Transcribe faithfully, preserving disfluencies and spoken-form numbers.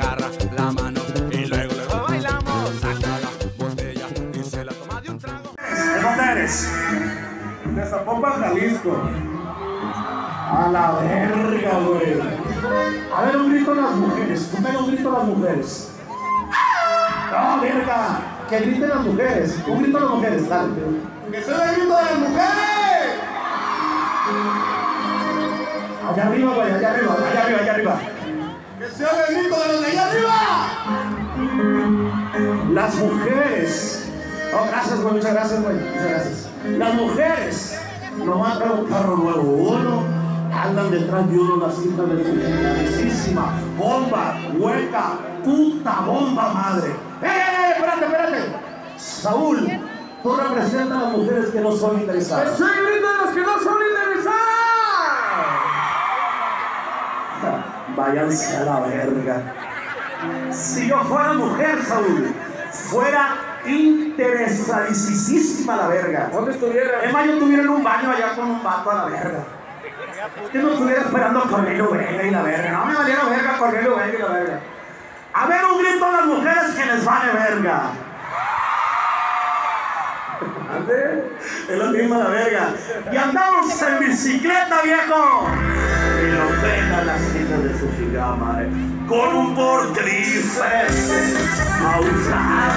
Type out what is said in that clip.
agarra la mano y luego luego bailamos. Saca la botella y se la toma de un trago. ¿De dónde eres? De Zapopan, Jalisco. A la verga, güey. A ver, un grito a las mujeres. Tú pega un grito a las mujeres. No, verga. Que griten las mujeres. Un grito a las mujeres, dale. ¡Que se oiga el grito de las mujeres! Allá arriba, güey, allá arriba, allá arriba, allá arriba. ¡Que se oiga el grito de los de allá arriba! Las mujeres. Oh, gracias, güey, muchas gracias, güey. Muchas gracias. Las mujeres no van a un carro nuevo. Uno, andan detrás de uno las cintas de su chingadísima bomba, hueca, puta bomba madre. ¡Eh, eh, espérate, espérate! Saúl, tú representas a las mujeres que no son interesadas. ¡Que se oiga el grito de los que no son interesados! Váyanse a la verga. Si yo fuera mujer, Saúl, fuera interesadísima la verga. ¿Dónde estuviera? Es más, yo estuviera en un baño allá con un vato a la verga. Yo no estuviera esperando a Cornelio Vega y la verga. No me valiera verga Cornelio Vega y la verga. A ver, un grito a las mujeres que les vale verga. Ande, es lo mismo la verga. Y andamos en bicicleta, viejo. Y nos vengan las citas de su chingada madre. Con un portrife a usar.